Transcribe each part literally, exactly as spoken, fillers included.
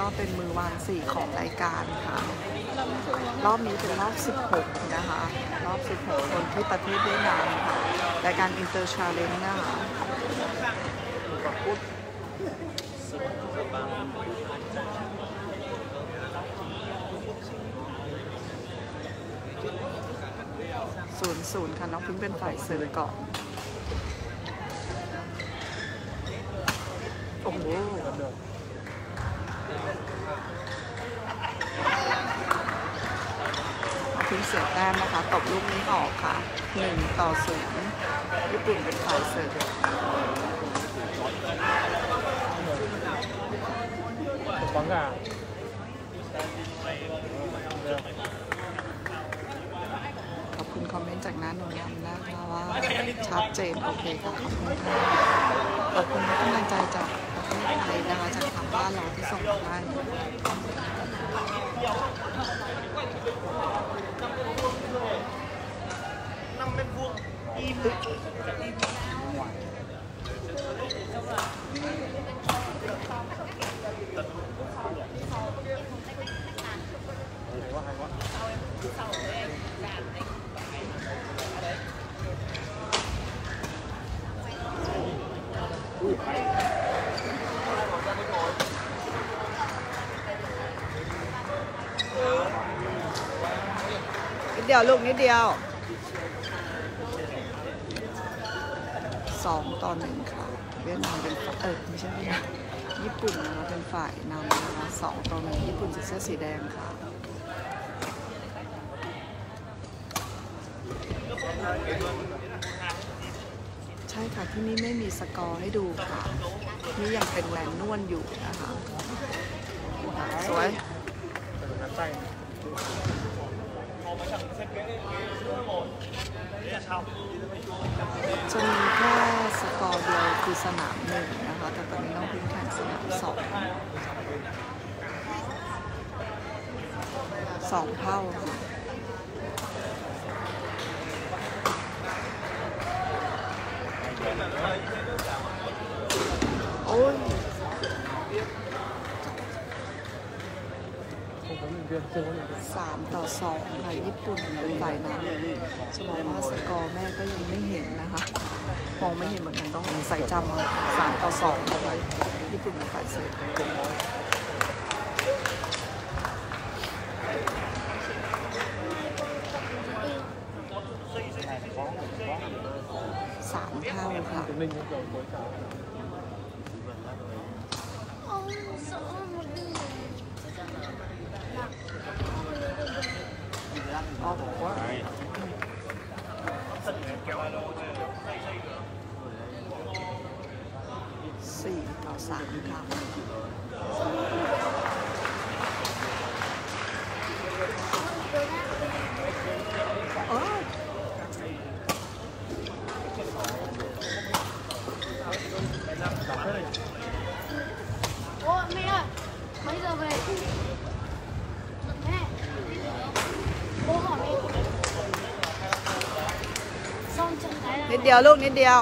เป็นมือวางสี่ของรายการค่ะรอบนี้เป็นรอบสิบหกนะคะรอบสิบหกคนที่ประเทศเวียดนามค่ะรายการอินเตอร์ชาเลนจ์นะคะศูนย์ศูนย์ค่ะน้องพิงเป็นฝ่ายเสิร์ฟก่อนโอ้โหพิงเสียแต้มนะคะตบลูกนี้ออกค่ะหนึ่งต่อศูนย์ญี่ปุ่นเป็นฝ่ายเสิร์ฟขอบคุณคอมเมนต์จากน้าหนูยำนะคะว่าชัดเจนโอเคค่ะขอบคุณค่ะขอบคุณกำลังใจจากประเทศไทยนะคะจากทางบ้านเราที่ส่งมาให้นิดเดียวลูกนิดเดียวสองต่อหนึ่งค่ะเวียดนามเป็นเออไม่ใช่เวียดนามญี่ปุ่นนะคะเป็นฝ่ายนำนะคะสองต่อหนึ่งญี่ปุ่นเสื้อสีแดงค่ะใช่ค่ะที่นี่ไม่มีสกอร์ให้ดูค่ะนี่ยังเป็นแหวนนวลอยู่นะคะสวยจะมีแค่สกอร์เดียวคือสนามหนึ่งนะคะแต่ตอนนี้น้องพิงแข่งสนามสองสองเท่าค่ะโอ้ยสามต่อสองค่ะญี่ปุ่นเป็นฝ่ายนำจะบอกว่าสกอร์แม่ก็ยังไม่เห็นนะคะมองไม่เห็นเหมือนกันต้องใส่จำสามต่อสองเอาไว้ญี่ปุ่นเป็นฝ่ายเสิร์ฟสามเท่าค่ะอ๋อบอกว่าสี่ต่อสามค่ะโอ้โอ้แม่ไม่จะไปแม่โอ้หอมนิดเดียวลูกนิดเดียว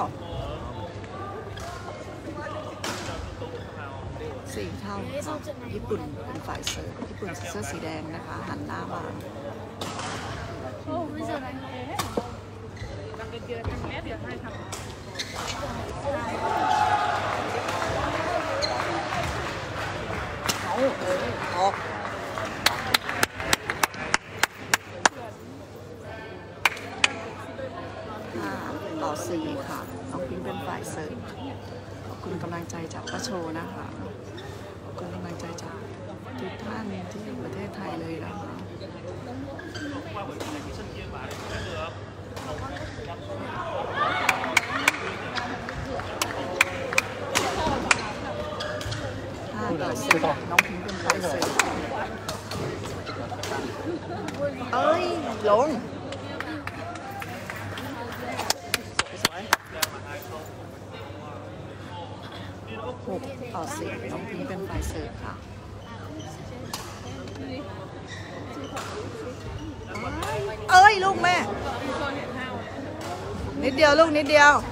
สี่เท่าญี่ปุ่นเป็นฝ่ายเสิร์ฟญี่ปุ่นเสื้อสีแดงนะคะหันหน้ามาโอ้ไม่จะไหนตั้งเดือนตั้งแม่เดี๋ยวให้ทำเอาออกต่อสี่ค่ะน้องพิงเป็นฝ่ายเสิร์ฟขอบคุณกำลังใจจากป้าโชนะคะขอบคุณกำลังใจจากทุกท่านที่อยู่ประเทศไทยเลยนะคะห้าต่อสี่น้องพิงเป็นฝ่ายเสิร์ฟเอ้ยลงหกต่อสี่น้องพิงเป็นฝ่ายเสิร์ฟค่ะเอ้ยลูกแม่นิดเดียวลูกนิดเดียว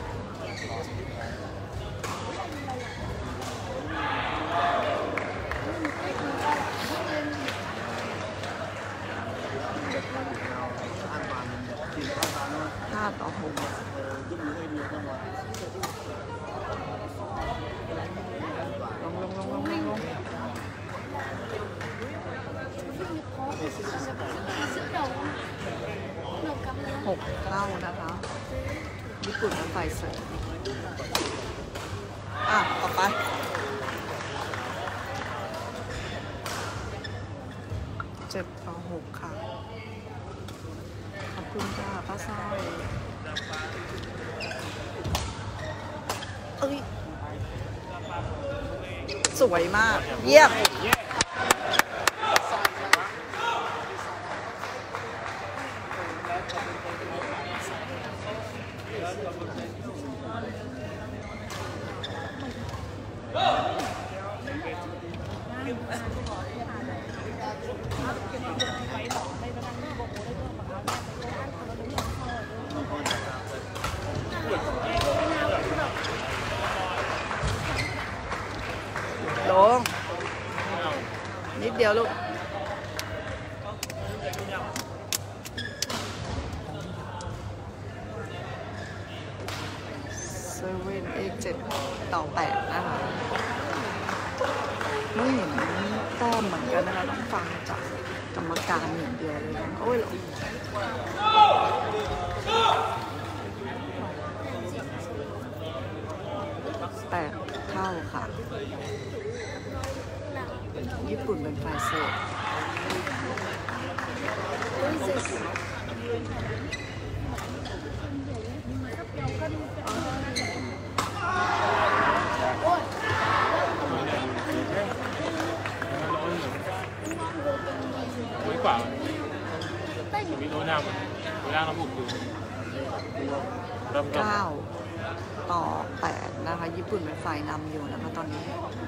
เท่านะคะ ญี่ปุ่นเป็นฝ่ายเสิร์ฟอ่ะต่อไปเจ็ดต่อหกค่ะ ขอบคุณค่ะป้าสร้อยเอ้ย สวยมาก เยี่ยม ลง นิดเดียวลูกเซเว่นเอเจ็ดต่อแปดนะคะไม่เห็นแต้มเหมือนกันนะคะต้องฟังจากกรรมการอย่างเดียวเลยนะโอ้ยหรอแปดเท่าค่ะ ญี่ปุ่นเป็นฝ่ายเสิร์ฟกว่ามีโน้นำเวลาเราบุกดูเก้าต่อแปดนะคะญี่ปุ่นเป็นฝ่ายนำอยู่นะคะตอนนี้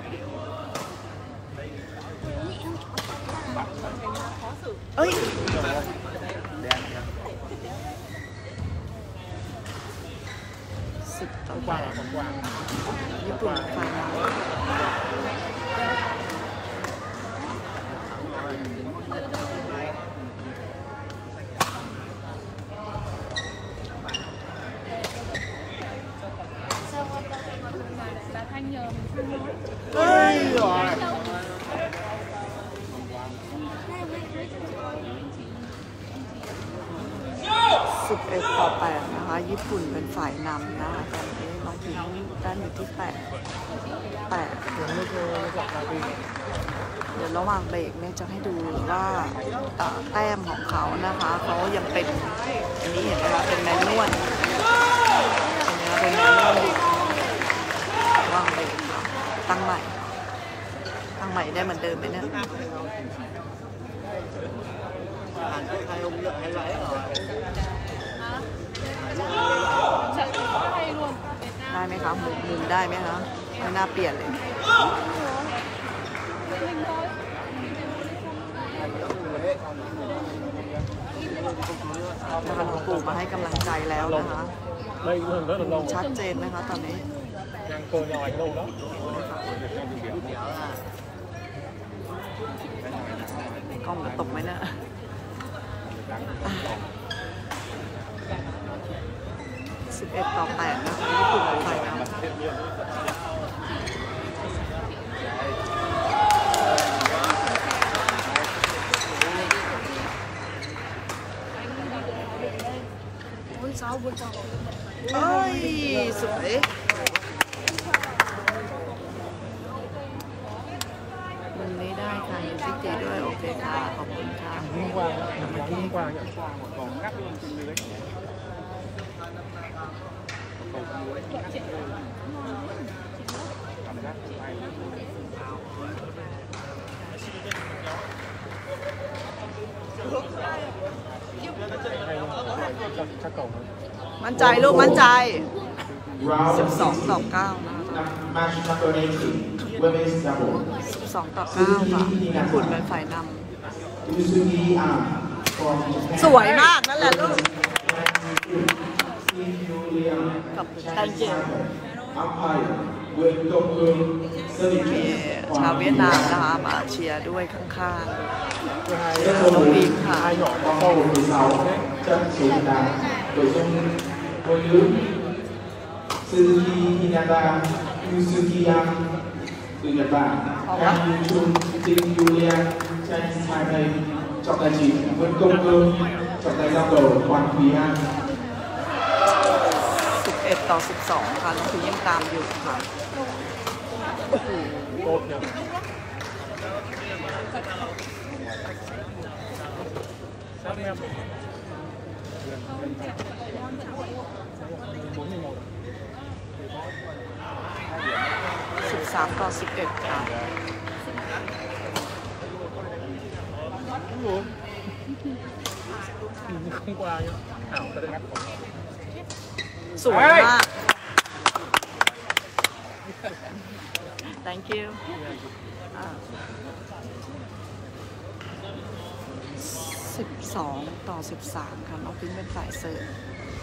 เอ้ยสิบต่อแปดญี่ปุ่นเป็นฝ่ายนำเฮ้ยสิบเอ็ดต่อแปดนะคะญี่ปุ่นเป็นฝ่ายนำนะคะตอนนี้น้องพิงได้อยู่ที่แปดแปดเดี๋ยวเดี๋ยวระหว่างเบรกเนี่ยจะให้ดูว่าแต้มของเขานะคะเขายังเป็นอันนี้เห็นไหมคะเป็นแมนนวลเป็นแมนนวลระหว่างเบรกตั้งใหม่ตั้งใหม่ได้เหมือนเดิมไหมเนี่ยได้ไหมคะมุมมุมได้ไหมคะไม่น่าเปลี่ยนเลยนะคะหลวงปู่มาให้กำลังใจแล้วนะคะชัดเจนไหมคะตอนนี้กล้องตกไหมเนี่ยสิบเอ็ดต่อแปดนะคะญี่ปุ่นเป็นฝ่ายนำเอ้ยสวยวันนี้ได้ค่ะยินดีตีด้วยโอเคค่ะขอบคุณค่ะยิ่งกว่ายิ่งกว่าของงับเลยมั่นใจลูกมั่นใจสิบสองต่อเก้านะคะสิบสองต่อเก้าค่ะญี่ปุ่นเป็นฝ่ายนำสวยมากนั่นแหละลูกกับตันเจนมีชาวเวียดนามนะคะมาเชียร์ด้วยข้างๆน้องบีมค่ะ Suzuki Hinata Yusuki Yang từ Nhật Bản, Kang Yun-chun, Jin Yulian, Chen Taipei, trọng tài chính Nguyễn Công Cương, trọng tài giao cầu Hoàng Thúy An. อ็ดต่อสิบสองค่ะน้องพิงยังตามอยู่ค่ะโอ๊ตเนี่ยสิบสามต่อสิบเอ็ดค่ะสวยมาก thank you สิบสองต่อสิบสามค่ะน้องพิงเป็นฝ่ายเสิร์ฟ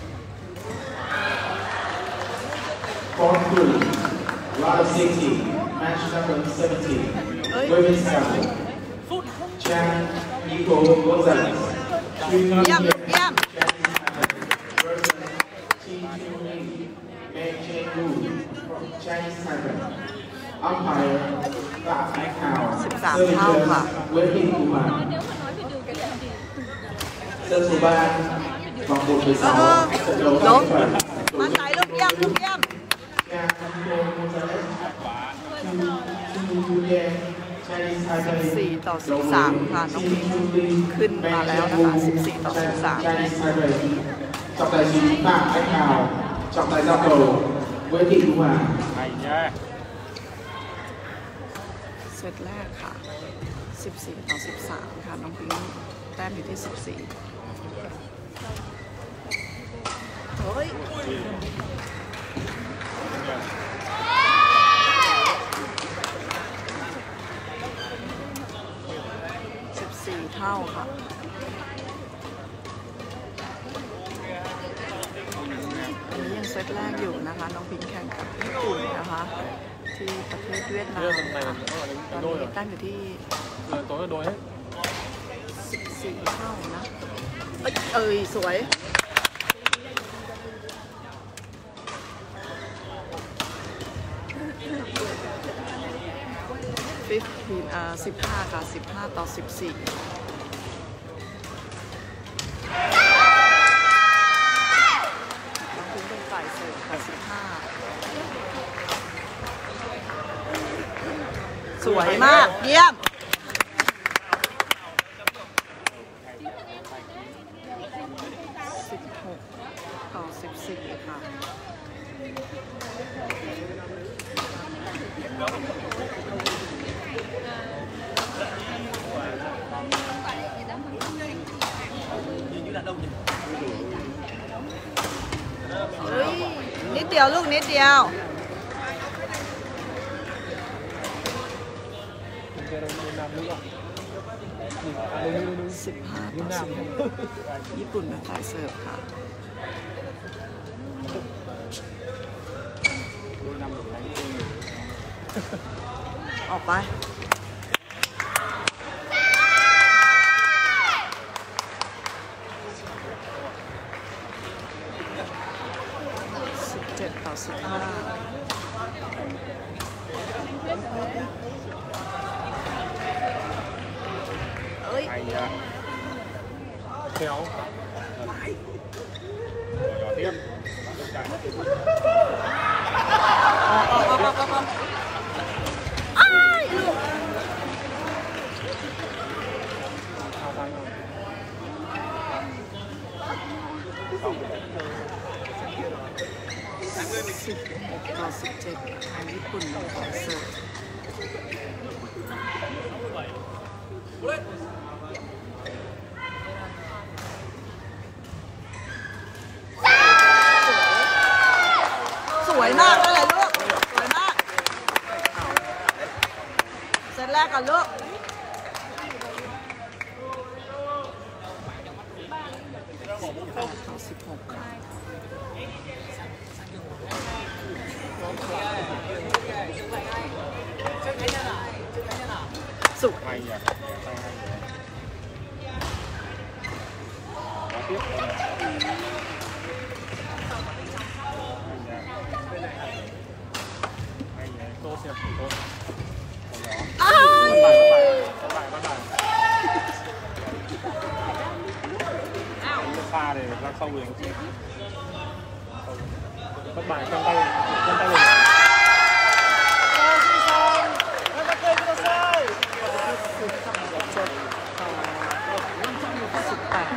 Fourth group, round of sixteen, match number seventeen, women's double. Chan Nico Gonzalez. เยี่ยมเยี่ยม Chinese Tiger. Umpire, Pak Hao. สิบสามเท่าค่ะ Waiting Kumar. เซอร์สุบานบางบุญไปสองล้มมาใส่ลูกเยี่ยมลูกเยี่ยมสี่ต่อสิบสามค่ะน้องพิงขึ้นมาแล้วนะคะสิบสี่ต่อสิบสาม trọng tài chính Phạm Anh Hào, trọng tài giao cầu Nguyễn Thị Thu Hà. เซตแรกค่ะสิบสี่ต่อสิบสามค่ะน้องพิงแต้มอยู่ที่สิบสี่เฮ้ยสิบสี่เท่าค่ะอันนี้ยังเซตแรกอยู่นะคะน้องพิงแข่งกับญี่ปุ่นนะคะที่ประเทศเวียดนามค่ะตอนนี้ตั้งอยู่ที่สิบสี่เท่านะเอ้ยเอ้ยสวยฟิฟทีนอ่าสิบห้าค่ะสิบห้าต่อสิบสี่น้องพิงเป็นฝ่ายเสิร์ฟค่ะสิบห้าสวยมากเยี่ยมสิบหกต่อสิบสี่ค่ะเฮ้ยนิดเดียวลูกนิดเดียวสิบห้าต่อสิบหกญี่ปุ่นเป็นฝ่ายเสิร์ฟค่ะออกไปสิบเจ็ดต่อสิบห้าเดี๋ยวเทียบอ้ายลูกสิบหกต่อสิบเจ็ดทางญี่ปุ่นเป็นฝ่ายเสิร์ฟสวยมากเลยลูกสวยมากเซตแรกกันลูกแปดต่อสิบหกค่ะสุดอ้าวฆ่าเลยแล้วเข้าเวร Các bạn trong tay trong tay mình สิบแปด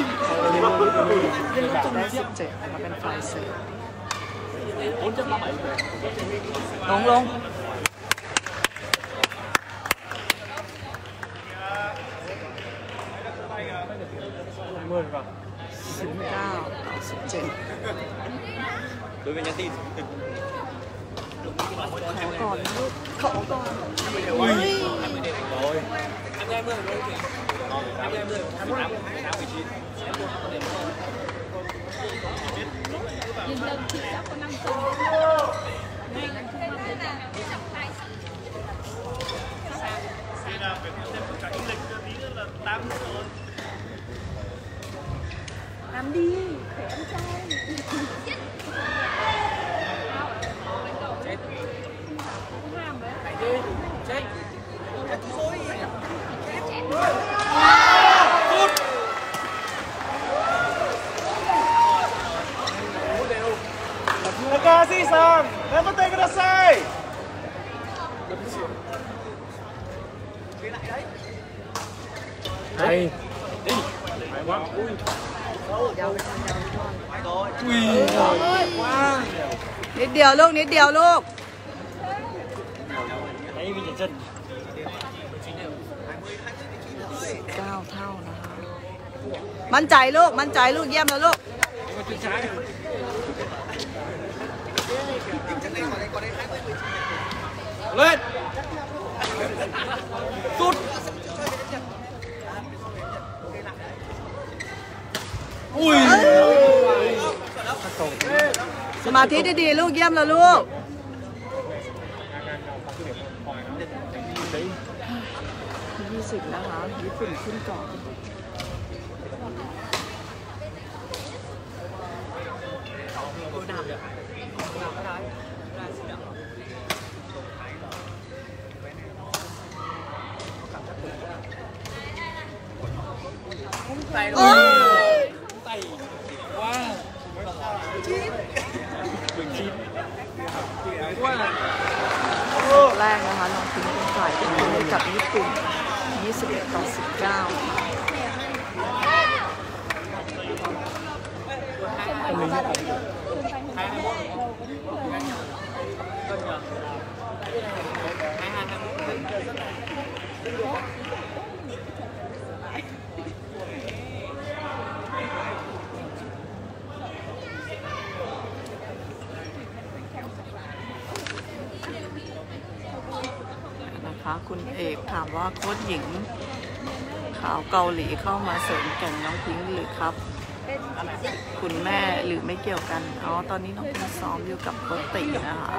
ได้สิบเจ็ดมาเป็นฝ่ายเสิร์ฟลงลงสิบเก้าต่อสิบเจ็ดขอก่อนลูกขอก่อนอุ้ย nhìn lần thì chắc có năm tuần ngay lần thứ năm tuần làm đi khỏe em trai không ham đấy chết Nakasi san, namatay ka na say. Hay. Đi. Hay quá. Ui. Ui. Quá. นิดเดียวลูกนิดเดียวลูก Đấy bây giờ chân. เก้าเท่านะคะมั่นใจลูกมั่นใจลูกเยี่ยมแล้วลูก Lên. Sút. Ui. สมาธิดีๆลูกเยี่ยมแล้วลูกยี่สิบนะคะญี่ปุ่นขึ้นก่อนโอ้ยแรกนะคะน้องพิงค์เป็นฝ่ายเป็นให้กับญี่ปุ่นยี่สิบเอ็ดต่อสิบเก้าคุณเอกถามว่าโค้ชหญิงขาวเกาหลีเข้ามาเสริมแก่งน้องพิงค์หรือครับคุณแม่หรือไม่เกี่ยวกันอ๋อตอนนี้น้องพิงค์ซ้อมอยู่กับโค้ชตินะคะ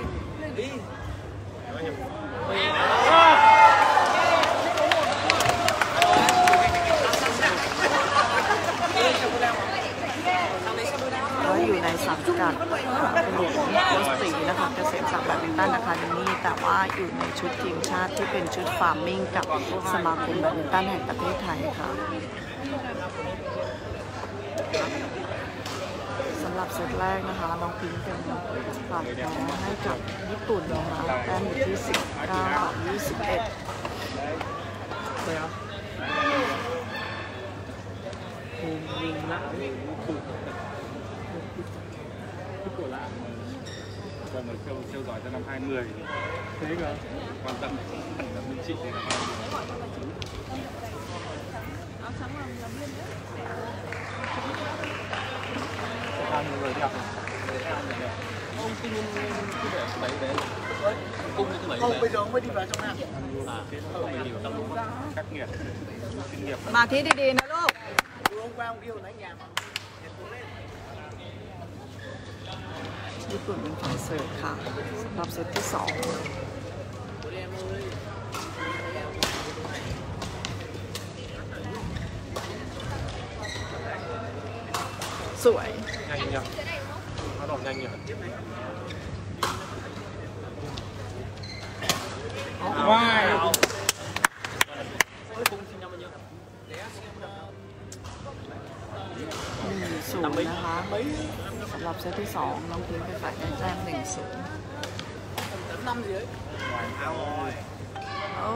ก็อยู่ในสังกัดหลวงโค้ชตินะคะเกษตรศาสตร์แบดมินตันอะคาเดมี่แต่ว่าอยู่ในชุดทีมชาติที่เป็นชุดฟาร์มมิ่งกับสมาคมแบดมินตันแห่งประเทศไทยค่ะสำหรับเซตแรกนะคะน้องพิงค์เป็นฝ่ายแพ้ให้กับญี่ปุ่นนะคะแต้มอยู่ที่สิบเก้าต่อยี่สิบเอ็ดยิงละถูกcủa lạ và mình theo theo dõi cho năm hai mươi thế cơ quan tâm là minh trị để làm ăn người đẹp không tuy nhiên cái để đấy đấy cung như thế không bây giờ mới đi vào trong này à không mình hiểu trong các nghiệp kinh nghiệm มาที่ดีๆนะลูกญี่ปุ่นเป็นฝ่ายเสิร์ฟค่ะสำหรับเซตที่สองสวย nhanh nhỉ nó đổ nhanh nhỉ wow หนึ่งศูนย์นะคะสำหรับเซตที่สองน้องพิงเป็นฝ่ายได้แต้มหนึ่งศูนย์โอ้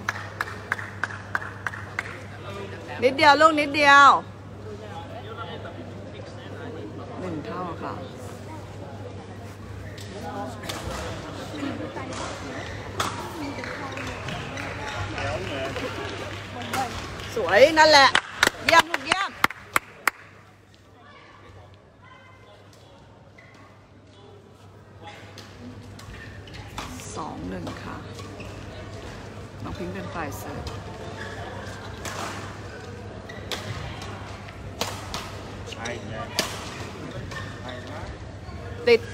นิดเดียวลูกนิดเดียวหนึ่งเท่าค่ะสวยนั่นแหละเยี่ยมลูกเยี่ยมสองหนึ่งค่ะน้องพิงเป็นฝ่ายเสิร์ฟติด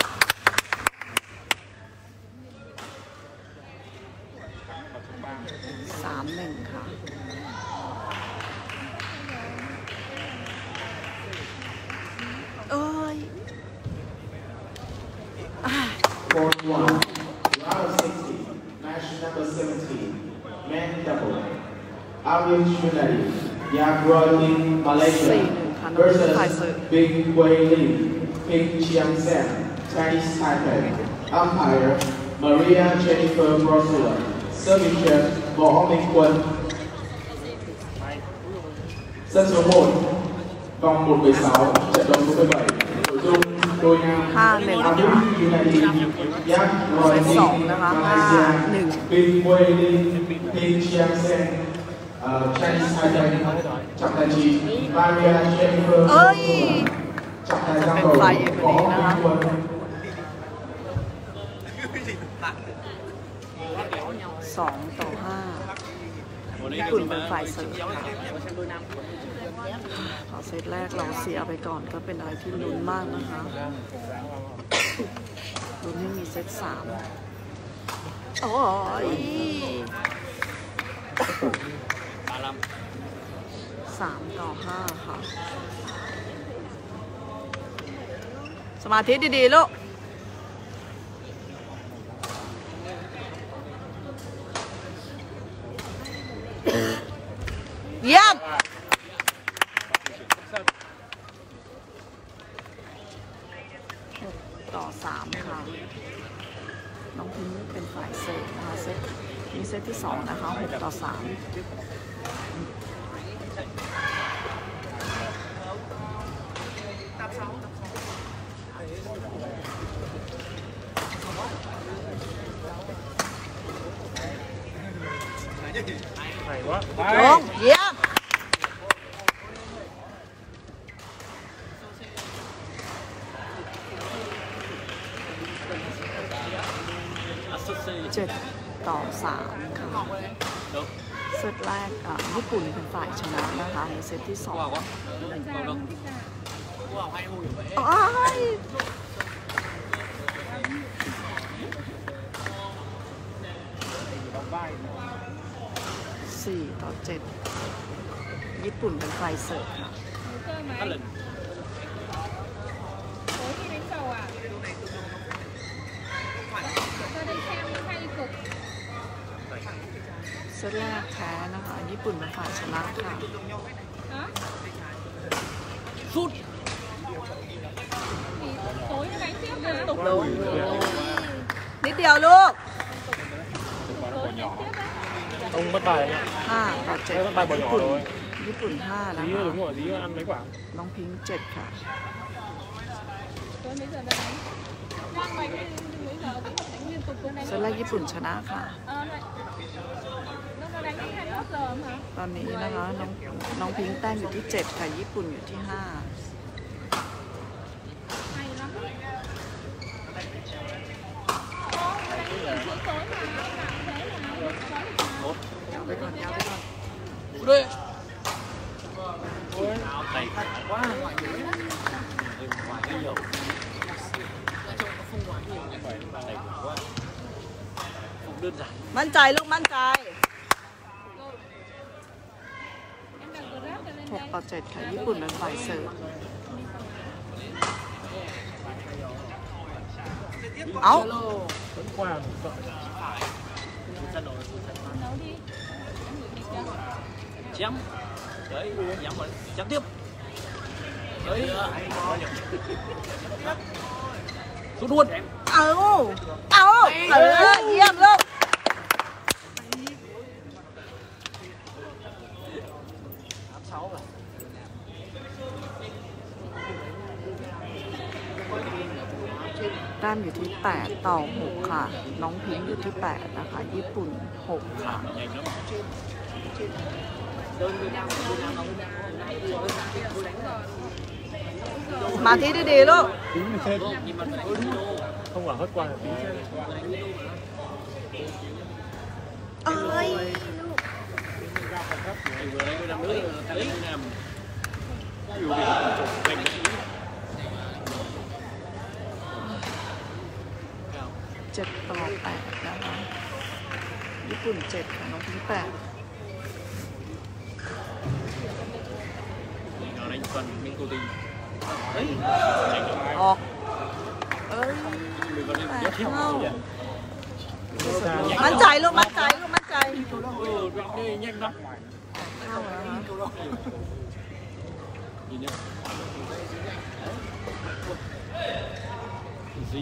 สามหนึ่งค่ะเอ้ย Fourth one, round sixty, match number seventeen, men double. Arvin Shunari, Yagrolin Malaysia versus Big Wei Lim, Ping Chiang Sen, Chinese Taipei. Umpire, Maria Jennifer Brosula. Serving chef, Võ Minh Quân. Sân số một, vòng một mười sáu, trận đấu số mười bảy. Nội dung đôi nam Arvin Shunari, Yagrolin Malaysia, Big Wei Lim, Ping Chiang Sen, Chinese Taipei. Trọng tài chín, Maria Jennifer Brosula. Trọng tài giang đầu, Võ Minh Quân. สองต่อห้าญี่ปุ่นเป็นฝ่ายเสิร์ฟค่ะขอเซตแรกเราเสียไปก่อนก็เป็นอะไรที่ลุ้นมากนะคะลุ้นให้มีเซตสามโอ้ยสามต่อห้าค่ะสมาธิดีๆลูกเยี่ยมหกต่อสามค่ะน้องพิมเป็นฝ่ายเซตนะคะเซตนี้เซตที่สองนะคะหกต่อสามลงเยี่ยมเจ็ดต่อสามค่ะเซตแรกญี่ปุ่นเป็นฝ่ายชนะนะคะในเซตที่สองสี่ต่อเจ็ดญี่ปุ่นเป็นฝ่ายเสิร์ฟค่ะเซตแรกแพ้นะคะญี่ปุ่นเป็นฝ่ายชนะค่ะสุดตกลงนิดเดียวลูก Ông bắt bài nhá. ห้าต่อเจ็ด Bắt bài bỏ nhỏ rồi. ญี่ปุ่นห้านะ Tí คะ đúng rồi, tí ăn mấy quả. น้องพิงค์เจ็ดค่ะ เซตแรกญี่ปุ่นชนะค่ะ ตอนนี้นะคะน้องน้องพิงค์แต้มอยู่ที่เจ็ดค่ะญี่ปุ่นอยู่ที่ห้าไปก่อนยาวไปก่อนด้วยThầy quáมั่นใจลูกมั่นใจหกต่อเจ็ดค่ะญี่ปุ่นเป็นฝ่ายเสิร์ฟเอาchém đấy chém rồi chém tiếp Sút luôn. เอาเอาเออเยี่ยมลูกแต้มอยู่ที่แปดต่อหกค่ะน้องพิงค์อยู่ที่แปดนะคะญี่ปุ่นหกค่ะมาที่ดีๆลูก Tính là trên. Không quả hết qua là tính trên. เอ้ย Vừa đấy đôi năm nữa thằng Việt Nam. Nhiều điểm đánh một tí. เจ็ดต่อแปดนะคะญี่ปุ่นเจ็ดค่ะน้องพิงค์แปด Nó đánh phần bên cô tình. ออกเอ้ย Mình còn đi แป tiếp ด theo. เท่ามั่นใจลูกมั่นใจลูกมั่นใจ Ừ, đây nhanh lắm. เข้าแล้วนะ Nhìn nhá. Dí.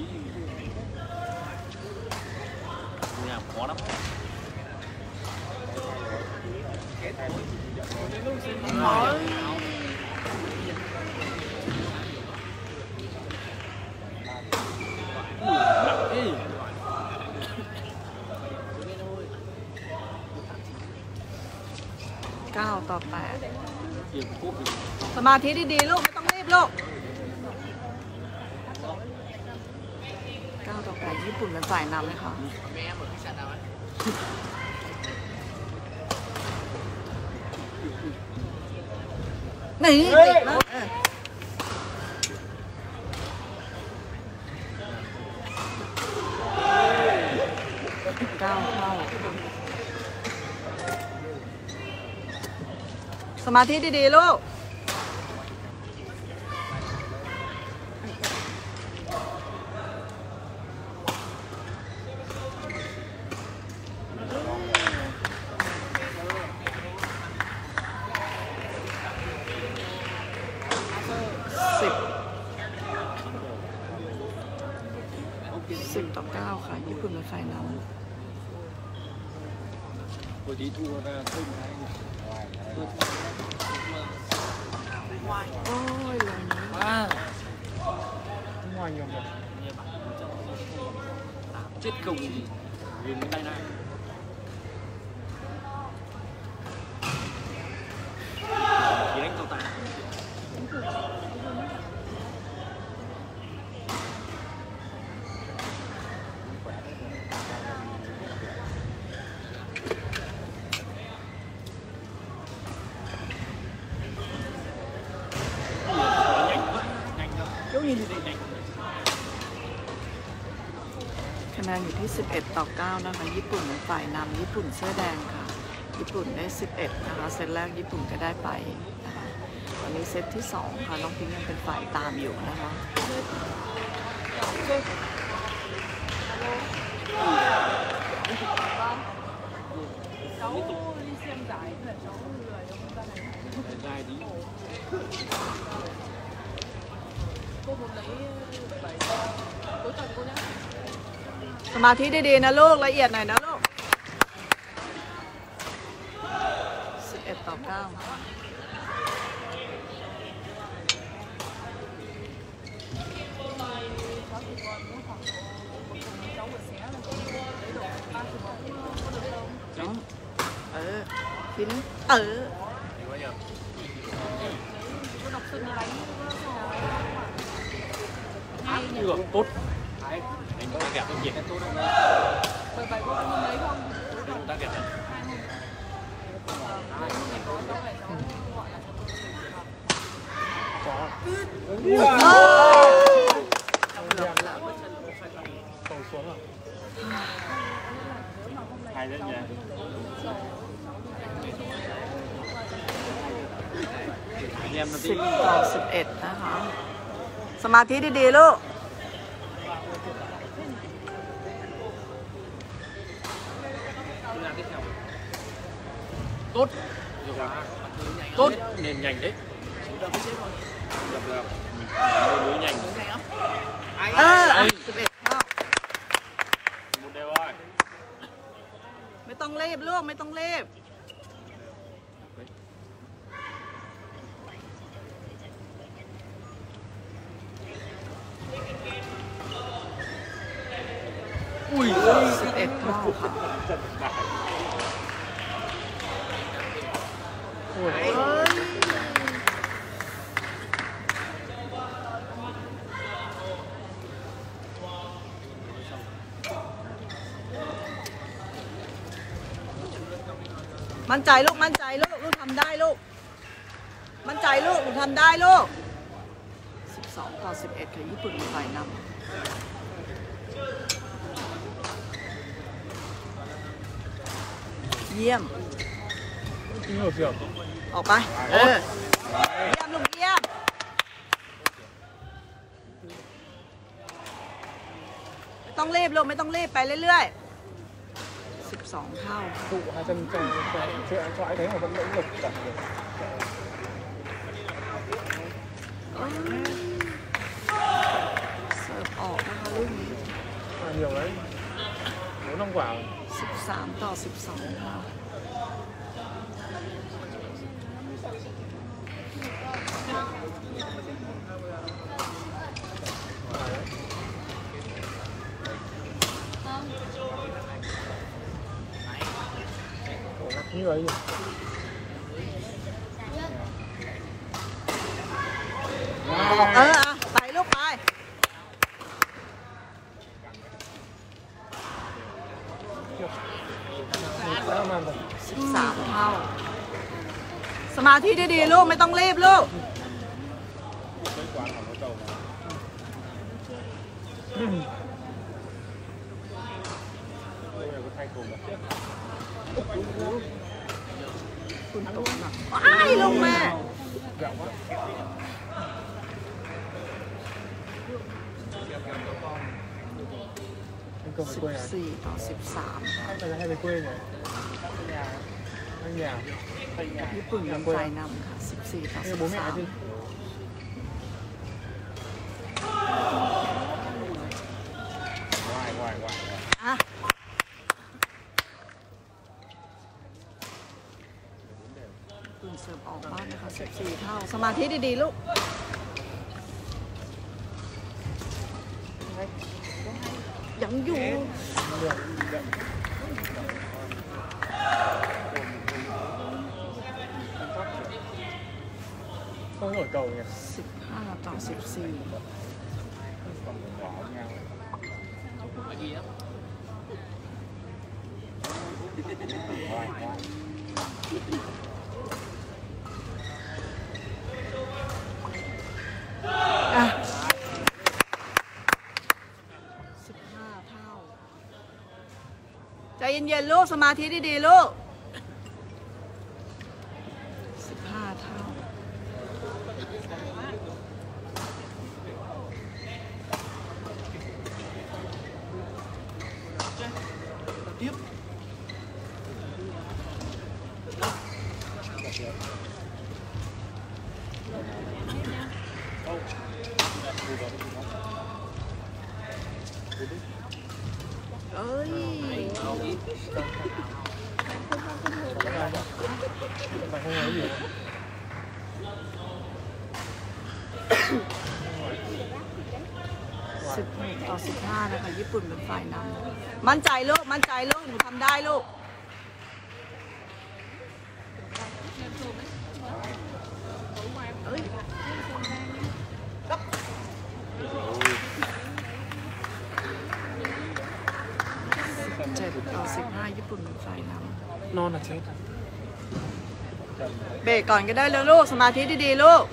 Nhà khó lắm. Ôi. Nặng thế. เก้าต่อแปด Điểm cúp thì สมาธิดีๆลูกไม่ต้องรีบลูกเก้าต่อแปดญี่ปุ่นเป็นฝ่ายนำเลยค่ะนี่ติดนะเออเก้าเท่าสมาธิดีๆลูกสิบสิบต่อเก้าค่ะญี่ปุ่นเป็นฝ่ายนำ Vừa tí thua ra thêm hai. โอ้ยลงนี้ À. Ngoài nhiều rồi. Chết không gì. Dùng cái tay này. Chỉ đánh tao ta. Nhanh thì nhanh. คะแนนอยู่ที่สิบเอ็ดต่อเก้านะคะญี่ปุ่นเป็นฝ่ายนำญี่ปุ่นเสื้อแดงค่ะญี่ปุ่นได้สิบเอ็ดนะคะเซตแรกญี่ปุ่นก็ได้ไปนะคะตอนนี้เซตที่สองค่ะน้องพิงค์ยังเป็นฝ่ายตามอยู่นะคะสมาธิดีๆนะลูกละเอียดหน่อยนะลูกสิบเอ็ดต่อเก้าเออพินเออ Được, tốt. Đánh ta kẹp không kịp. Đánh ta kẹp này. Cầu xuống rồi. Hai lên nhà. สิบต่อสิบเอ็ดนะคะสมาธิดีๆลูก Tốt. Tốt. Nền nhanh đấy. เออสิบเอ็ดเท่าไม่ต้องรีบลูกไม่ต้องรีบอุ้ยสิบเอ็ดเท่าค่ะโอ้ยมั่นใจลูกมั่นใจลูกลูกทำได้ลูกมั่นใจลูกหนูทำได้ลูกสิบสองต่อสิบเอ็ดค่ะญี่ปุ่นฝ่ายนำเยี่ยมออกไปเออเยี่ยมลูกเยี่ยมไม่ต้องรีบลูกไม่ต้องรีบไปเรื่อยๆสิบสองเท่า tụ hai chân trong chuyện thoại thấy mà vẫn lẫn lực chặt được เสิร์ฟออกนะคะลูกนี้ nhiều đấy bốn năm quả สิบสามต่อสิบสองค่ะ như vậy เอออ่ะไปลูกไปสิบสามเท่าสมาธิดีๆลูกไม่ต้องรีบลูกคุณตกหนักว้ายลงมาสิบสี่ต่อสิบสามญี่ปุ่นเป็นฝ่ายนำค่ะสิบสี่ต่อสิบสามอ่ะคุณเสิร์ฟออกบ้านนะคะสิบสี่เท่าสมาธิดีๆลูกยังอยู่ không nổi cầu nhỉ สิบห้าต่อสิบสี่อ่ะสิบห้าเท่าใจเย็นๆลูกสมาธิดีๆลูกสิบห้าเท่าเอ้ยสิบหกต่อสิบห้านะคะญี่ปุ่นเป็นฝ่ายนำมั่นใจลูกมั่นใจลูกหนูทำได้ลูกเอ้ยเจ็ดต่อสิบห้าญี่ปุ่นเป็นฝ่ายนำนอนอ่ะเช็ดเบรกก่อนก็ได้เลยลูกสมาธิดีๆลูก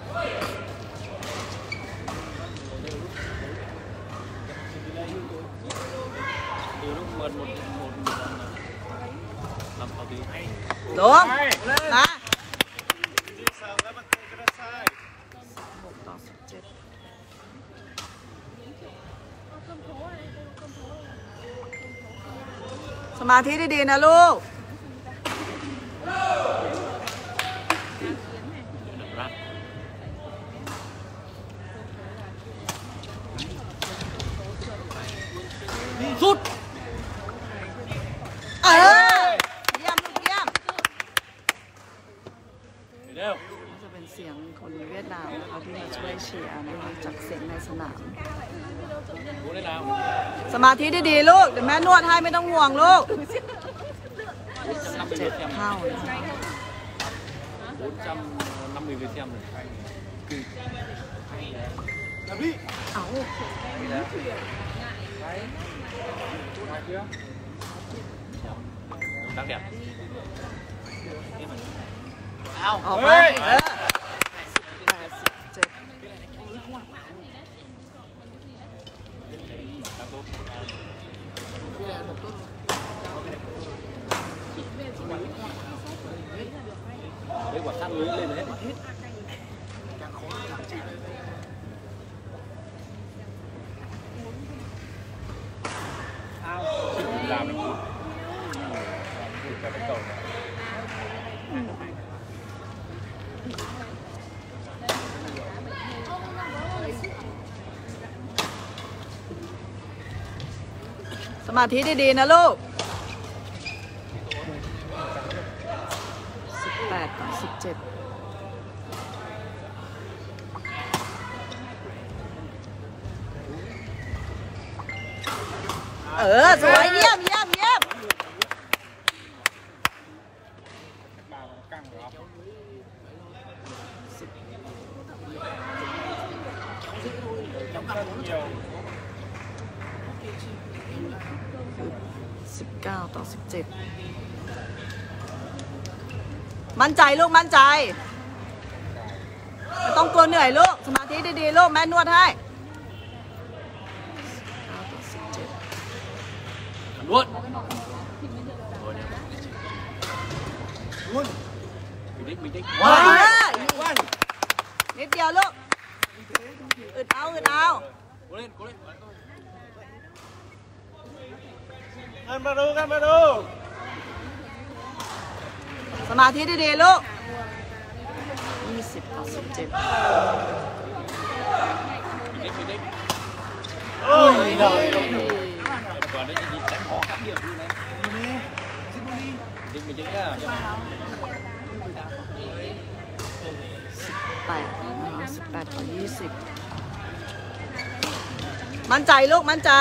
ลงนะหกต่อสิบเจ็ดสมาธิดีๆนะลูกจะเป็นเสียงคนเวียดนามนะคะที่มาช่วยเชียร์นะคะจากเสียงในสนาม สมาธิดีๆลูกเดี๋ยวแม่นวดให้ไม่ต้องห่วงลูกเจ็ดเท่านะคะ bốn trăm năm mươi người xem rồi. เอา Đang đẹp. ออกไปเออแปดสิบเจ็ด Đấy quả sát lưới lên hết. Làm được. Cả cái cầu này. สมาธิดีๆนะลูกสิบแปดต่อสิบเจ็ดเออสวยเยี่ยมเยี่ยมเยี่ยมสิบเก้าต่อสิบเจ็ดมั่นใจลูกมั่นใจไม่ต้องกลัวเหนื่อยลูกสมาธิดีๆลูกแม่นวดให้ Luôn. Luôn. Mình thích, mình thích. นิดเดียวลูกอึดเอาอึดเอา Cố lên, cố lên. Camera, camera. สมาธิดีๆลูกยี่สิบต่อสิบเจ็ด Mình thích, mình thích. Ôi giời. Còn đấy thì đánh khó cắm điểm luôn đấy. Mình mình thích á. สิบแปดนะคะสิบแปดต่อยี่สิบมั่นใจลูกมั่นใจ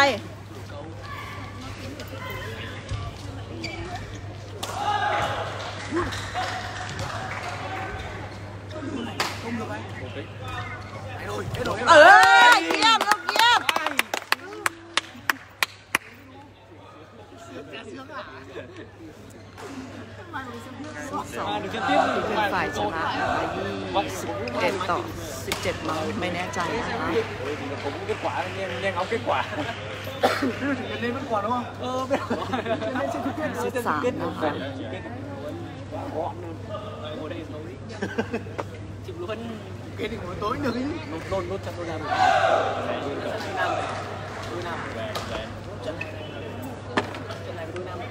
เออเยี่ยมลูกเยี่ยมสองเป็นฝ่ายชนะนะคะยี่สิบเอ็ดต่อสิบเจ็ดมั้งไม่แน่ใจนะคะ Ôi thì cũng kết quả nhanh nhanh áo kết quả. Lên vẫn còn đúng không? Ờ biết rồi. สิบสามนะคะ Gọn luôn. Ngồi đây tối. Chịu luôn. Cái thì ngồi tối được ý. Nốt nốt nốt cho tôi làm. Đôi nam. Về về. Chân này. Chân này đôi nam.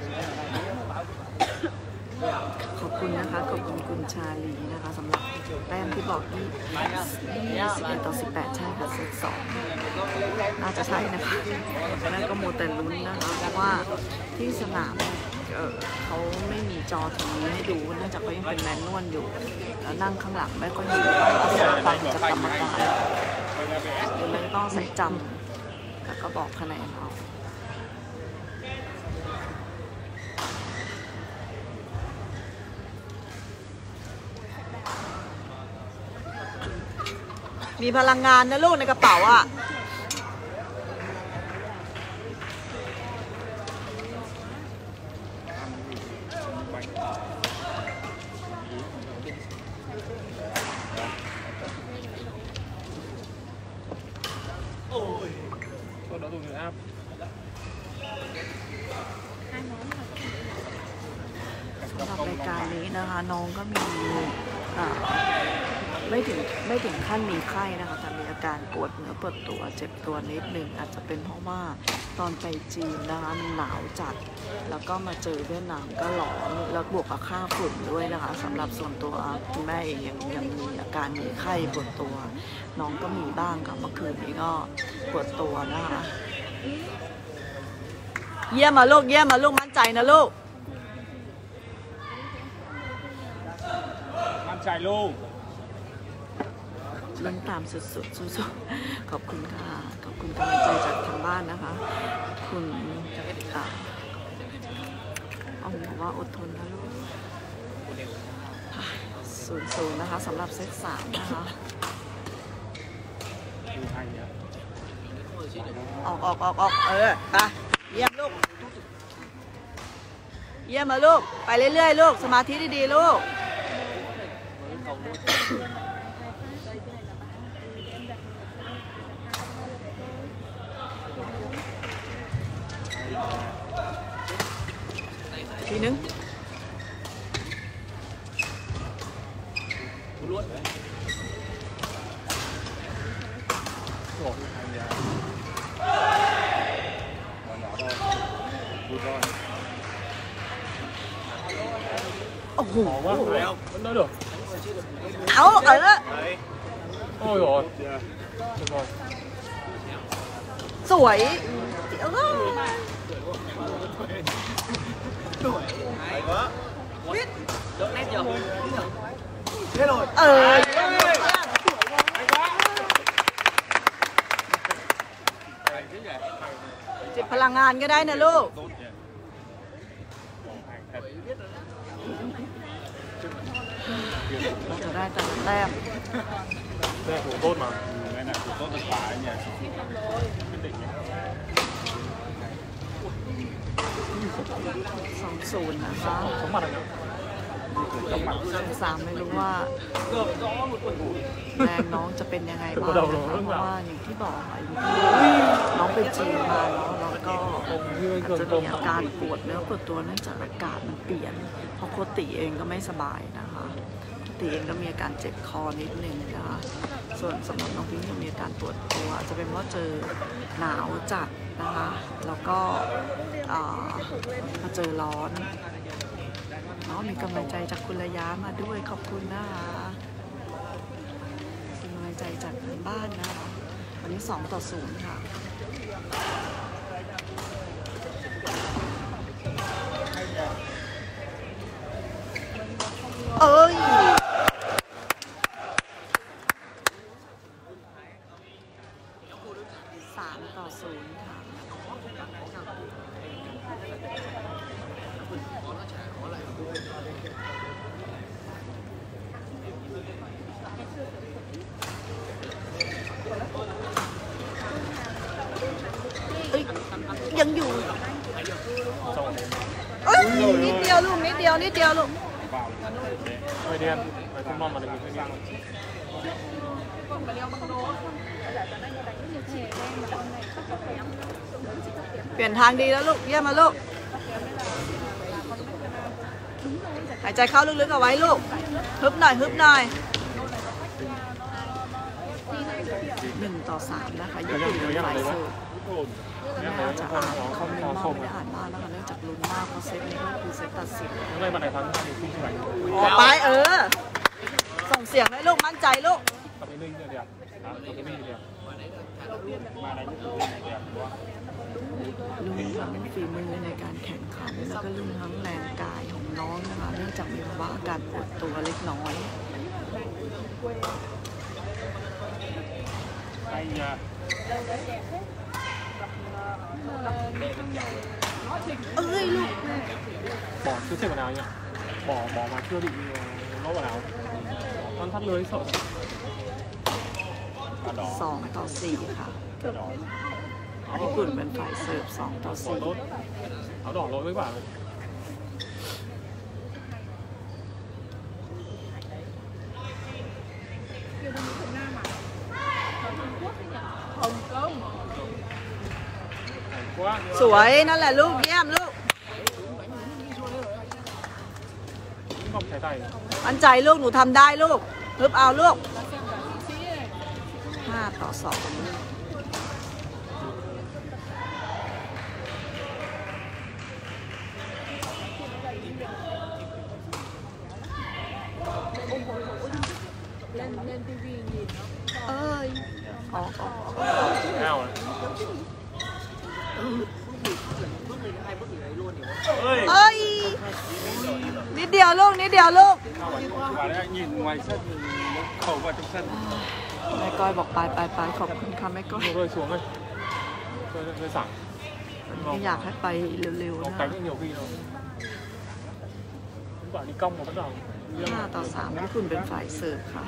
ขอบคุณนะคะขอบคุณคุณชาลีนะคะสำหรับแต้มที่บอกที่ยี่สิบเอ็ดต่อสิบแปดใช่ค่ะเซตสองน่าจะใช่นะคะแม่ก็โมแต่ลุ้นนะคะเพราะว่าที่สนามเออเขาไม่มีจอตรงนี้ให้ดูเนื่องจากเขายังเป็นแมนนวลอยู่แล้วนั่งข้างหลังไม่ค่อยเห็นต้องอาศัยฟังจากกรรมการเลยต้องใส่จำแล้วก็บอกคะแนนเอามีพลังงานนะลูกในกระเป๋าอ่ะสำหรับรายการนี้นะคะน้องก็มีไม่ถึงไม่ถึงขั้นมีไข้นะคะแต่มีอาการปวดเนื้อปวดตัวเจ็บตัวนิดนึงอาจจะเป็นเพราะว่าตอนไปจีนนะคะมันหนาวจัดแล้วก็มาเจอเวียดนามก็ร้อนแล้วบวกกับค่าฝุ่นด้วยนะคะสำหรับส่วนตัวคุณแม่เองยังยังมีอาการมีไข้ปวดตัวน้องก็มีบ้างค่ะเมื่อคืนนี้ก็ปวดตัวนะคะเยี่ยมมาลูกเยี่ยมมาลูกมั่นใจนะลูก Ăn chạy luôn. ลุ้นตามสุดๆสู้ๆขอบคุณค่ะขอบคุณกำลังใจจากทางบ้านนะคะคุณอ่าเอาบอกว่าอดทนนะลูกศูนย์ศูนย์นะคะสำหรับเซตสามนะคะออกออกออกออกเออไปเยี่ยมลูกเยี่ยมมาลูกไปเรื่อยๆลูกสมาธิดีๆลูกทีนึงโอ้โหเอาเออโอ้ยสวยเออเออจิตพลังงานก็ได้นะลูกเราจะได้แต่ละแต้มแต้มถูกโทษมาไม่น่ะถูกโทษเป็นฝาเนี่ยเป็นเด็กเนี่ยสองศูนย์นะคะสมบัติอะไรสามไม่รู้ว่าแรงน้องจะเป็นยังไงบ้างนะคะเพราะว่าอย่างที่บอกน้องไปจีนมาเนาะแล้วก็จะมีอาการปวดเนื้อปวดตัวเนื่องจากอากาศมันเปลี่ยนเพราะโคติเองก็ไม่สบายนะคะตีเองก็มีอาการเจ็บคอนิดนึงนะคะส่วนสำหรับน้องพิงค์มีอาการปวดตัวจะเป็นว่าเจอหนาวจัดนะคะแล้วก็มาเจอร้อนเนาะมีกำลังใจจากคุณระยะมาด้วยขอบคุณนะคะเป็นกำลังใจจากทางบ้านนะคะวันนี้สองต่อศูนย์ค่ะเอ้ยสามต่อศูนย์ค่ะยังอยู่เอ้ยนิดเดียวลูกนิดเดียวนิดเดียวลูกไปเรียนไปคุณมอมมาเลยไปเรียนเปลี่ยนทางดีแล้วลูกเยี่ยมมาลูกหายใจเข้าลึกๆเอาไว้ลูกฮึบหน่อยฮึบหน่อยหนึ่งต่อสามนะคะญี่ปุ่นเป็นฝ่ายเสิร์ฟแม่จะอ่านคอมเมนต์มากไม่ได้อ่านมากนะคะเนื่องจากลุ้นมากเพราะเซตนี้ก็คือเซตตัดสินไม่มาไหนครั้งนี้ขึ้นที่ไหนออกไปเออส่งเสียงให้ลูกมั่นใจลูกกับไอ้เรื่องเดียวนะกับไอ้เรื่องเดียวมาอะไรญี่ปุ่นเดียวลุ้นทั้งฝีมือในการแข่งขันแล้วก็ลุ้นทั้งแรงกายของน้องนะคะเนื่องจากมีภาวะอาการปวดตัวเล็กน้อยไอ้ยาเอ้ยลูกbỏ chưa xem vào nào nhỉ bỏ bỏ mà chưa bị nó vào nào con thắt lưới sợสองต่อสี่ค่ะญี่ปุ่นเป็นฝ่ายเสิร์ฟสองต่อสี่เอาดอกลอยไว้กว่าสวยนั่นแหละลูกเยี่ยมลูกมั่นใจลูกหนูทำได้ลูกฮึบเอาลูกห้าต่อสองเอ้ยออกออกเอ้ยนิดเดียวลูกนิดเดียวลูก nhìn ngoài sân khẩu vào trong sân แม่ก้อยบอกไปไปไปขอบคุณค่ะแม่ก้อย rơi xuống đây rơi rơi sảng ไม่อยากให้ไปเร็ว nó ๆนะ cánh nhiều khi nó quả đi cong mà bắt đầu ห้าต่อสามญี่ปุ่นเป็นฝ่ายเสิร์ฟค่ะ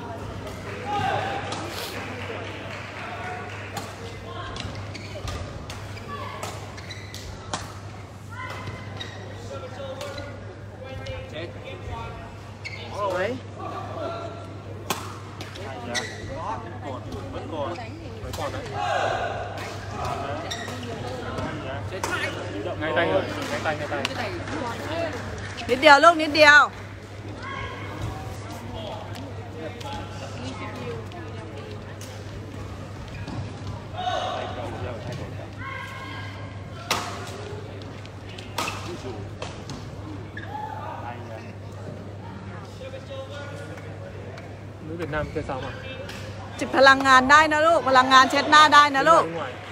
สวย còn vẫn còn vẫn còn đấy ngay tay rồi ngay tay ngay tay นิดเดียวลูกนิดเดียว nữ Việt Nam chơi sao mà จิบพลังงานได้นะลูกพลังงานเช็ดหน้าได้นะลูก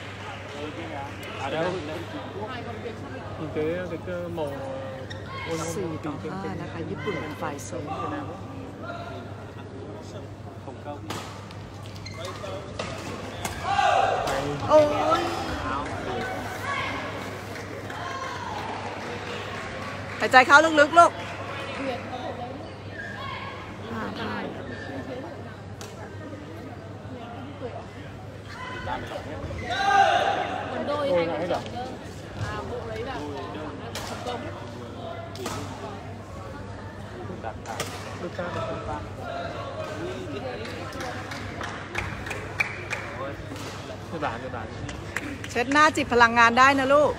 à đâu nhìn cái cái, cái màu สี่ต่อห้านะคะญี่ปุ่นเป็นฝ่ายเสิร์ฟโอ้ยหายใจเข้าลึกๆลูกห้าเท่า còn đôi Đôi hay là hết là rồi. à bộ đấy là thành công được ra được ra cái bản cái bản เช็ดหน้าจิบพลังงานได้นะลูก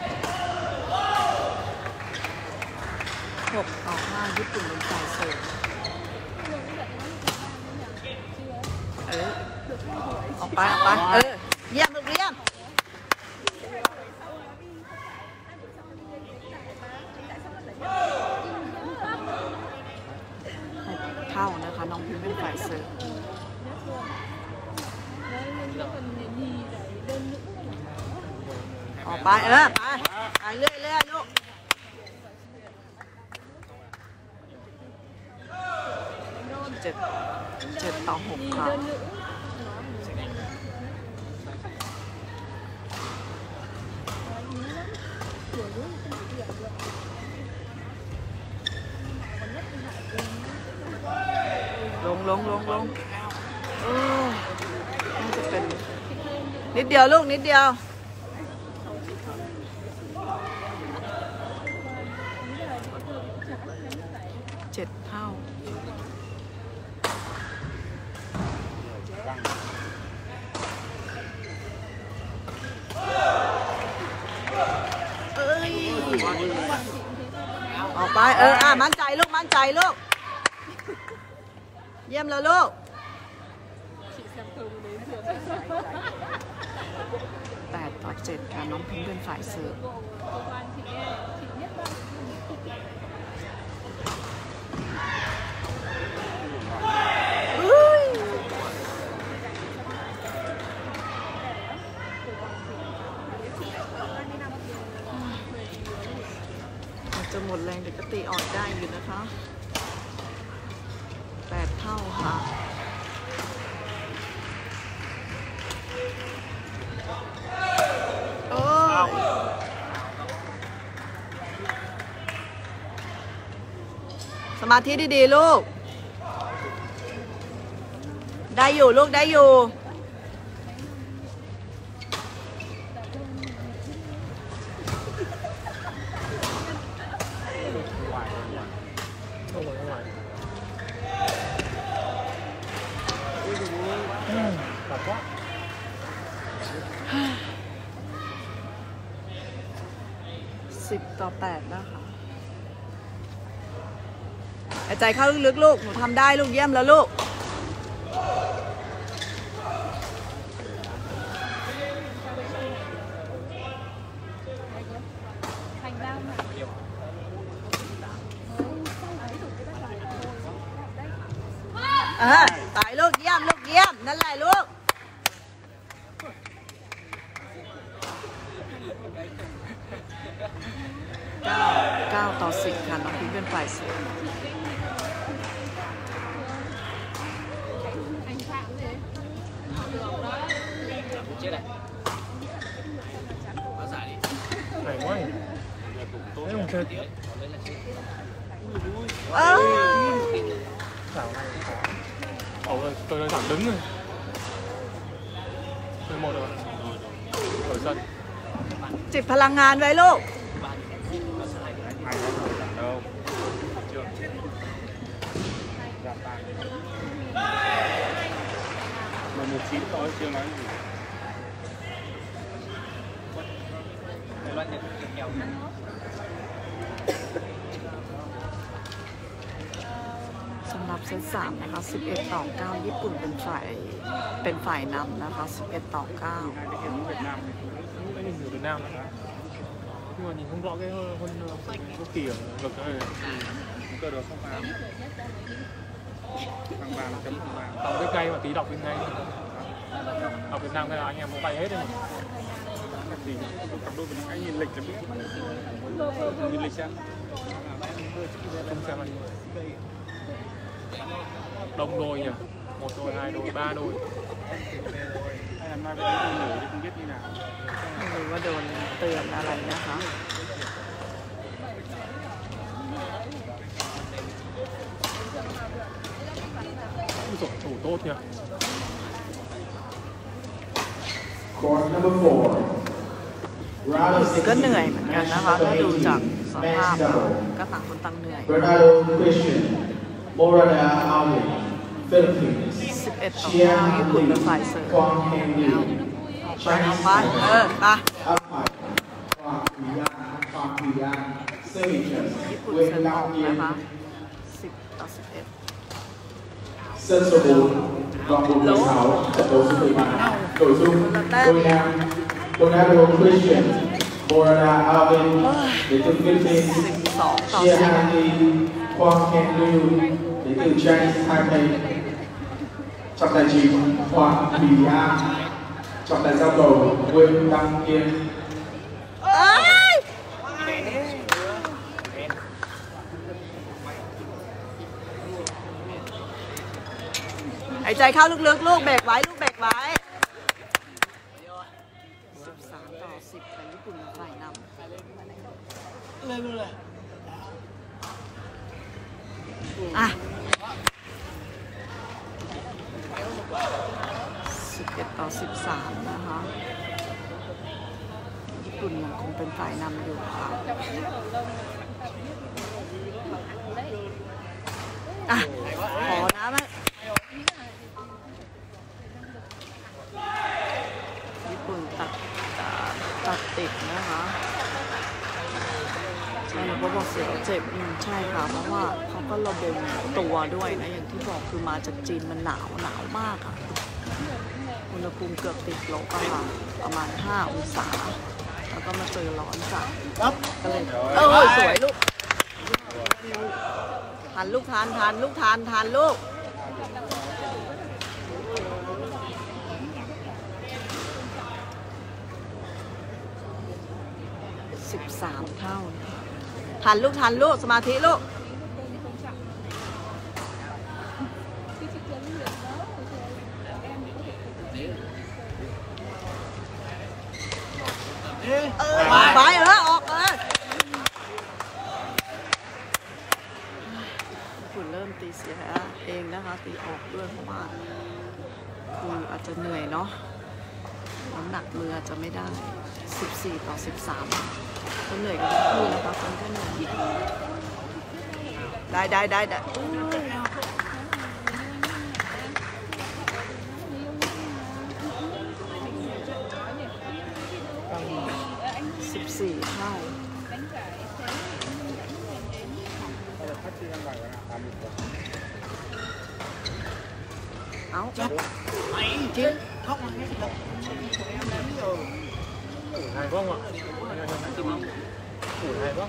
หกต่อห้าญี่ปุ่นเป็นฝ่ายเสิร์ฟเออออกไปออกไปเออเยี่ยมลูกเยี่ยมเท่านะคะน้องพิมพ์เป็นฝ่ายเสิร์ฟออกไปเออไปไปเรื่อยเรื่อยลูกเจ็ดเจ็ดต่อหกค่ะลงลงลงลงโอ้น่าจะเป็นนิดเดียวลูกนิดเดียวเจ็ดเท่าเอ้ยออกไปเอออ่ะมั่นใจลูกมั่นใจลูกเยี่ยมแล้วลูกแปดต่อเจ็ดค่ะน้องพิงค์เป็นฝ่ายเสิร์ฟจะหมดแรงเด็กก็ตีออกได้อยู่นะคะแปดเท่าค่ะโอ้สมาธิดีๆลูกได้อยู่ลูกได้อยู่ không phải ngoài thật quá สิบต่อแปดนะคะหายใจเข้าลึกๆลูกหนูทำได้ลูกเยี่ยมแล้วลูก thành ra mà เออตายลูกเยี่ยมลูกเยี่ยมนั่นแหละลูกเก้าเก้าต่อสิบค่ะน้องพิมพ์เป็นฝ่ายเสิร์ฟ chết này. Hóa giải đi. Phải quá. Đấy không chơi. Ồ, tôi đang thẳng đứng rồi. mười một rồi. Ở sân. จิบพลังงานไว้ลูก Đâu. Chưa. mười một chín thôi, chưa nói gì. สำหรับเซตสามนะคะสิบเอ็ดต่อเก้าญี่ปุ่นเป็นฝ่ายเป็นฝ่ายนำนะคะสิบเอ็ดต่อเก้า Việt Nam. Cái nhìn người Việt Nam đó. Nhưng mà nhìn không rõ cái hơn quốc kỳ ở ngực đó này. Cơ được không vào. Bằng vàng chấm bằng vàng. Đọc cái cây mà tí đọc bên ngay. Ở Việt Nam hay là anh em cũng bay hết đấy. Cái gì cặp đôi Việt Nam anh nhìn lịch cho biết. Nhìn lịch xem. Không xem anh. Đông đôi nhỉ? Một đôi, hai đôi, ba đôi. Hay làm mai với đôi nửa thì không biết như nào. ไม่รู้ว่าโดนเตือนอะไรนะคะ Ui dồi, thủ tốt nhỉ? Court number four. ก็เหนื่อยเหมือนกันนะคะถ้าดูจากสภาพก็ต่างคนต่างเหนื่อย Bernardo Christian, Morada Alvin, Philippines. สิบเอ็ดต่อเก้าญี่ปุ่นเป็นฝ่ายเสิร์ฟ Kwang Heng Liu, ไปเอา Chinese บ้านเออ Thailand. ไป Umpire, Kwang Huyan, Kwang Huyan, Services, ญี่ปุ่น Wen เสิร์ฟอ Lam อกนะคะ Yen, สิบต่อสิบเอ็ด Sân số bốn, vòng một mười sáu, trận đấu số mười ba. Nội dung, đôi nam, Bernardo Christian, Morada Alvin, đến từ Philippines. สิบสองต่อ Chia สิบ Hang Lee, Kwang Heng Liu, đến từ Chinese Taipei. Trọng tài chính Hoàng Bì An, trọng tài giao cầu Nguyễn Đăng Kiên. เอ้ยหายใจเข้าลึกๆลูกเบรกไว้ลูกเบรกไว้สิบสามต่อสิบแต่ญี่ปุ่นฝ่ายนำ Lên luôn này. อ่ะสิบเอ็ดต่อสิบสามนะคะญี่ปุ่นยังคงเป็นฝ่ายนำอยู่ค่ะอ่ะขอนะแม่ญี่ปุ่นตัดตัดติดนะคะใช่แล้วก็บอกเสียวเจ็บอืมใช่ค่ะเพราะว่าเขาก็ระบมตัวด้วยนะอย่างที่บอกคือมาจากจีนมันหนาวหนาวมากอะอุณหภูมิเกือบติดลบอะค่ะประมาณห้าองศาแล้วก็มาเจอร้อนจัดก็เลยเออสวยลูกทานลูกทานทานลูกทานทานลูกสิบสามเท่าทันลูกทันลูกสมาธิลูกเออไปเออออกเออคุณเริ่มตีเสียเองนะคะตีออกด้วยเพราะว่าคืออาจจะเหนื่อยเนาะน้ำหนักมืออาจจะไม่ได้สิบสี่ต่อสิบสามก็เหนื่อยกันทั้งคู่นะคะคนก็เหนื่อยได้ได้ได้ได้สิบสี่เท่าเอาจิ้ม Hay quá không ạ? Ủa hay quá.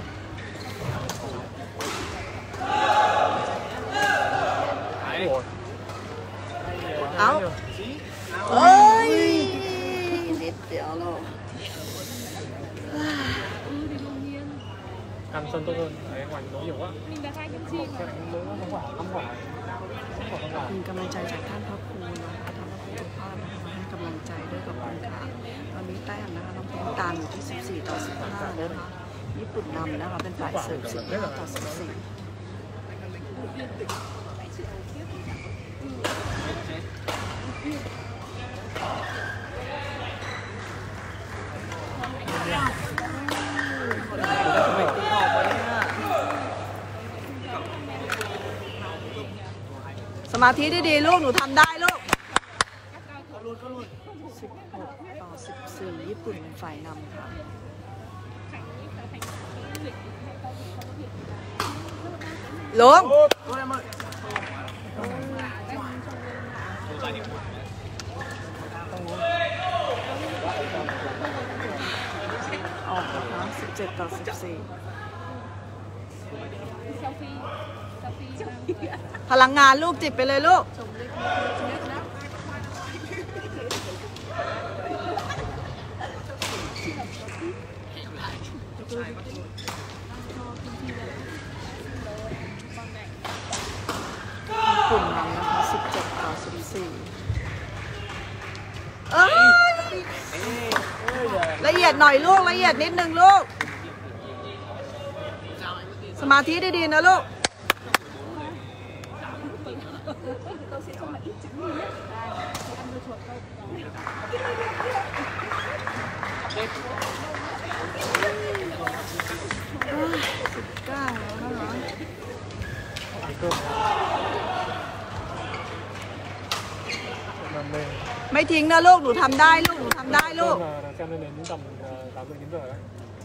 Ủa. Áo. Ôi. Nít tiểu rồi. Ăn sân tốt hơn. Đấy, ngoài nó nhiều quá. Mình đã hai kim chi mà. Không quả, không quả. มีกำลังใจจากท่านพระครูนะคะท่านพระครูทุกท่านนะคะมาให้กำลังใจด้วยกับคุณค่ะางอยู่ที่สิบสี่ต่อสิบห้านะคะญี่ปุ่นนำนะคะเป็นฝ่ายเสิร์ฟสิบห้าต่อสิบสี่สมาธิดีๆลูกหนูทำได้ลูกสิบหกต่อสิบสี่ญี่ปุ่นเป็นฝ่ายนำค่ะลงออกนะคะสิบเจ็ดต่อสิบสี่พลังงานลูกจิบไปเลยลูกญี่ปุ่นนำนะคะสิบเจ็ดต่อสิบสี่เอ้ยละเอียดหน่อยลูกละเอียดนิดนึงลูกสมาธิดีๆนะลูกสิบเก้าแล้วเหรอไม่ทิ้งนะลูกหนูทำได้ลูกหนูทำได้ลูก xem lên đến tầm tám giờ chín giờ đấy.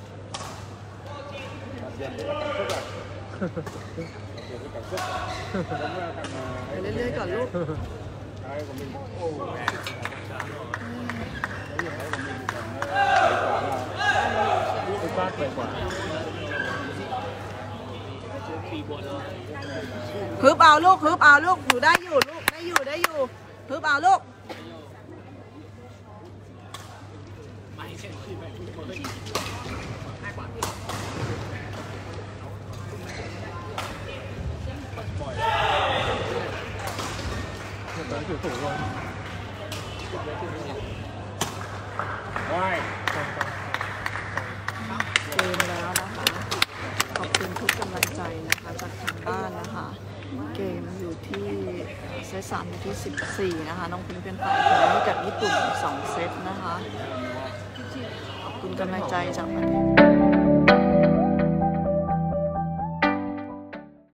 Để lên lên cả lúc. Hướp ao lúc, hướp ao lúc, hứaได้อยู่ลูกได้อยู่ได้อยู่hướp ao lúc. Thử thủ rồi. Rồi. เกมแล้วนะคะขอบคุณทุกกำลังใจนะคะจากทางบ้านนะคะเกมอยู่ที่เซตสามอยู่ที่สิบสี่นะคะน้องพิงเป็นฝ่ายแพ้ให้กับญี่ปุ่นสองเซตนะคะขอบคุณกำลังใจจากประเทศ